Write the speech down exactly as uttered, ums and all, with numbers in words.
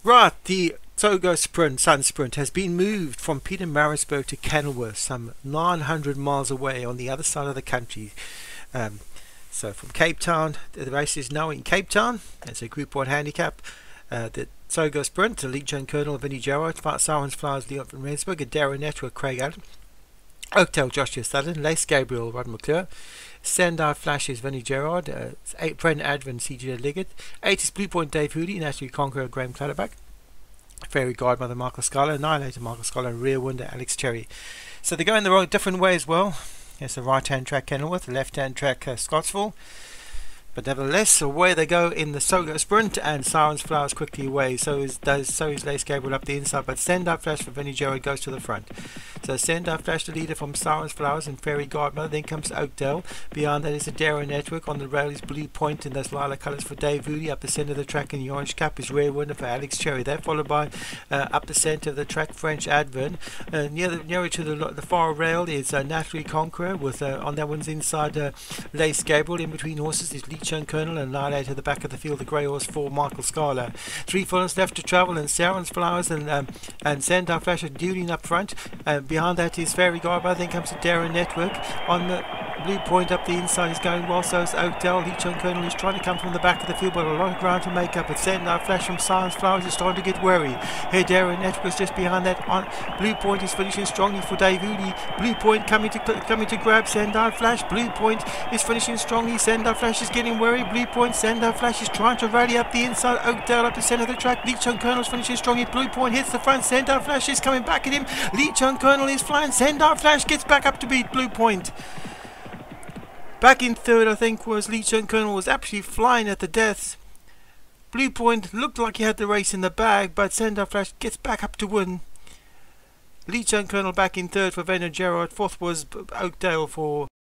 Right, the Tsogo Sprint, Sun Sprint, has been moved from Pietermaritzburg to Kenilworth, some nine hundred miles away on the other side of the country. Um, so from Cape Town, the race is now in Cape Town. It's a Group one handicap. Uh, the Tsogo Sprint, Elite John Colonel, Vinnie Gerard, Sirens Flowers, Leon from Rendsburg, Darren Network, Craig Allen, Oaktail, Joshua Sutton, Lace Gabriel, Rod McClure, Standout Flash is Vinnie Gerard, uh, eight, Brendan Advin, C J Liggett, eight is Blue Point Dave Hoody, Natalie Conqueror, Graham Clutterback, Fairy Godmother Michael Scholar, Annihilator Michael Scholar, Rear Window Alex Cherry. So they go in the wrong different way as well. There's the right hand track Kenilworth, the left hand track uh, Scottsville. But nevertheless, away they go in the Tsogo Sprint, and Sirens Flowers quickly away. So is does so is Lace Gabriel up the inside, but Standout Flash for Vinnie Gerard goes to the front. So Standout Flash, the leader from Sirens Flowers and Fairy Godmother. Then comes Oakdale. Beyond that is the Darrow Network. On the rail is Blue Point in those lilac colours for Dave Woody. Up the centre of the track in the orange cap is Rare Winner for Alex Cherry. They're followed by uh, up the centre of the track French Advent. Uh, near the, nearer to the, the far rail is uh, Natalie Conqueror. With uh, on that one's inside uh, Lace Gabriel. In between horses is Leech and Colonel, and to the back of the field, the grey horse for Michael Scholar. Three furlongs left to travel, and Sirens Flowers and um, and Sandar Flash are dueling up front. Uh, behind that is Fairy Godmother. Then comes the Darren Network. On the Blue Point up the inside is going well, so is Oakdale. Leech and Colonel is trying to come from the back of the field, but a lot of ground to make up. But Sandar Flash from Sirens Flowers is starting to get wary. Here, Darren Network is just behind that. On Blue Point is finishing strongly for Dave Woody. Blue Point coming to coming to grab Sandar Flash. Blue Point is finishing strongly. Sandar Flash is getting wary. Blue Point. Sandar Flash is trying to rally up the inside. Oakdale up the centre of the track. Leech and Colonel is finishing strongly. Blue Point hits the front. Sandar Flash is coming back at him. Leech and Colonel is flying. Sandar Flash gets back up to beat Blue Point. Back in third, I think, was Leech and Colonel, was absolutely flying at the deaths. Blue Point looked like he had the race in the bag, but Sandar Flash gets back up to win. Leech and Colonel back in third for Vinnie Gerard. Fourth was Oakdale for